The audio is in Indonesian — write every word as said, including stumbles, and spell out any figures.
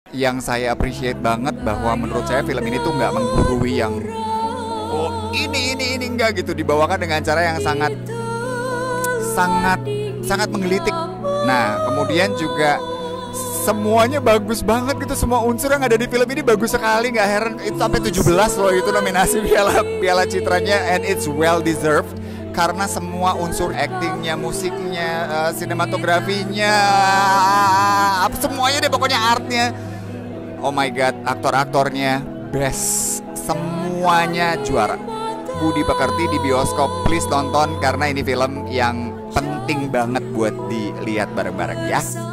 yang saya appreciate banget bahwa menurut saya film ini tuh nggak menggurui yang oh ini ini ini enggak gitu, dibawakan dengan cara yang sangat sangat sangat menggelitik. Nah kemudian juga semuanya bagus banget gitu, semua unsur yang ada di film ini bagus sekali, nggak heran itu sampai tujuh belas loh itu nominasi piala piala citranya, and it's well deserved karena semua unsur aktingnya, musiknya, uh, sinematografinya, apa semuanya deh pokoknya, artnya. Oh my god, aktor-aktornya best, semuanya juara. Budi Pekerti di bioskop, please tonton karena ini film yang penting banget buat dilihat bareng-bareng ya.